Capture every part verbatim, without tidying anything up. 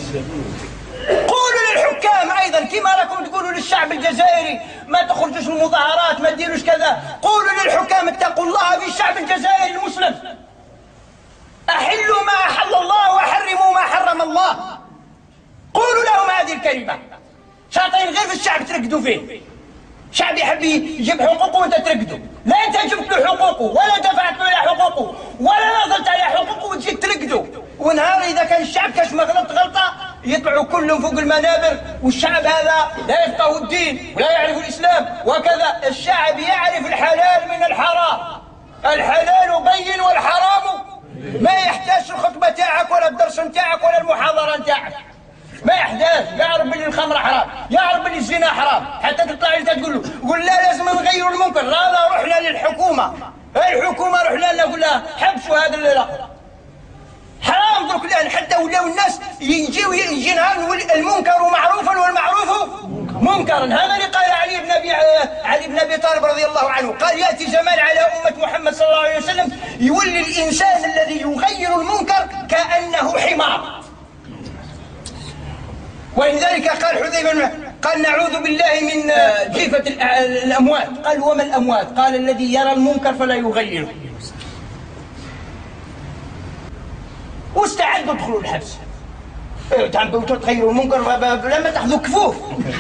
قولوا للحكام أيضا كما لكم تقولوا للشعب الجزائري ما تخرجوش المظاهرات ما تديروش كذا، قولوا للحكام اتقوا الله في الشعب الجزائري المسلم، أحلوا ما أحل الله وحرموا ما حرم الله. قولوا لهم هذه الكلمة. شاطرين غير في الشعب ترقدوا فيه. شعب يحب يجيب حقوقه وانت ترقدوا، لا انت جبت له حقوقه ولا دفعت له الى حقوقه ولا نزلت على حقوقه وتجي ترقدوا. ونهار اذا كان الشعب كاش ما غلط غلطه يطلعوا كلهم فوق المنابر، والشعب هذا لا يفقه الدين ولا يعرف الاسلام وكذا. الشعب يعرف الحلال من الحرام، الحلال بين والحرام ما يحتاج الخطبه تاعك ولا الدرس نتاعك ولا المحاضره نتاعك، ما يحتاج. يعرف بلي الخمر حرام، يعرف بلي الزنا حرام، حتى تطلع انت تقول له قول لا لازم نغيروا المنكر. لا لا رحنا للحكومه، الحكومه رحنا لها قول لها حبسوا هذا لا حرام درك الان، حتى ولاو الناس يجيو يجي نهار المنكر معروفا والمعروف منكرا. هذا اللي قال علي بن ابي علي بن ابي طالب رضي الله عنه، قال ياتي زمان على امه محمد صلى الله عليه وسلم يولي الانسان الذي يغير المنكر كانه حمار. ولذلك قال حذيفه قال نعوذ بالله من جيفة الأموات. قال وما الأموات؟ قال الذي يرى المنكر فلا يغيره. واستعدوا ادخلوا الحبس. تعبوا تغيروا المنكر لما تاخذوا كفوف.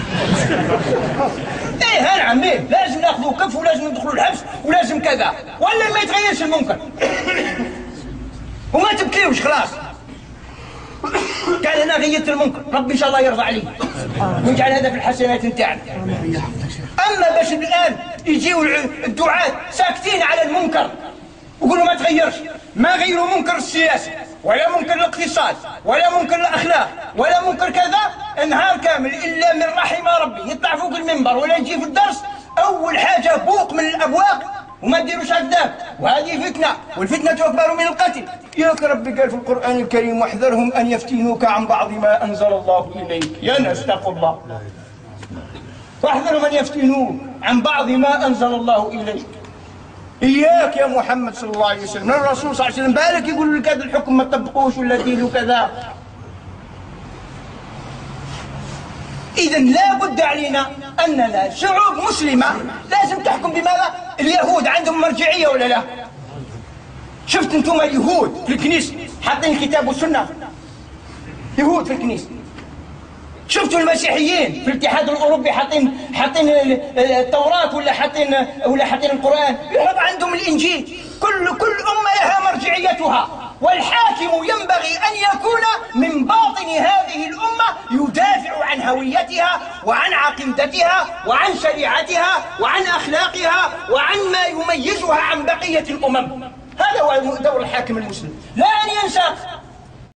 ايه ها نعم ايه لازم ناخذوا كف ولازم ندخلوا الحبس ولازم كذا، ولا ما يتغيرش المنكر. وما تبكيوش خلاص. قال انا غيرت المنكر، ربي ان شاء الله يرضى علي ويجعل هذا في الحسنات نتاعنا. اما باش الان يجيو الدعاة ساكتين على المنكر ويقولوا ما تغيرش، ما غيروا منكر السياسه ولا منكر الاقتصاد ولا منكر الاخلاق ولا منكر كذا، نهار كامل الا من رحم ربي يطلع فوق المنبر ولا يجي في الدرس اول حاجه بوق من الابواق وما ديروش هكذاك، وهذه فتنه والفتنه اكبر من القتل. ياك ربي قال في القران الكريم واحذرهم ان يفتنوك عن بعض ما انزل الله اليك. يا ناس اتقوا الله، واحذرهم ان يفتنوك عن بعض ما انزل الله اليك. اياك يا محمد صلى الله عليه وسلم، الرسول صلى الله عليه وسلم بالك يقول لك هذا الحكم ما تطبقوش ولا ديروا كذا. إذا لا بد علينا أننا شعوب مسلمة لازم تحكم بماذا؟ اليهود عندهم مرجعية ولا لا؟ شفت أنتم اليهود في الكنيسة حاطين الكتاب والسنة، يهود في الكنيسة. شفتوا المسيحيين في الاتحاد الأوروبي حاطين حاطين التوراة ولا حاطين ولا حاطين القرآن؟ يحط عندهم الإنجيل. كل كل أمة لها مرجعيتها، والحاكم ينبغي أن يكون من باطن هذه الأمة يدافع عن هويتها وعن عقيدتها وعن شريعتها وعن أخلاقها وعن ما يميزها عن بقية الأمم. هذا هو دور الحاكم المسلم، لا أن ينسى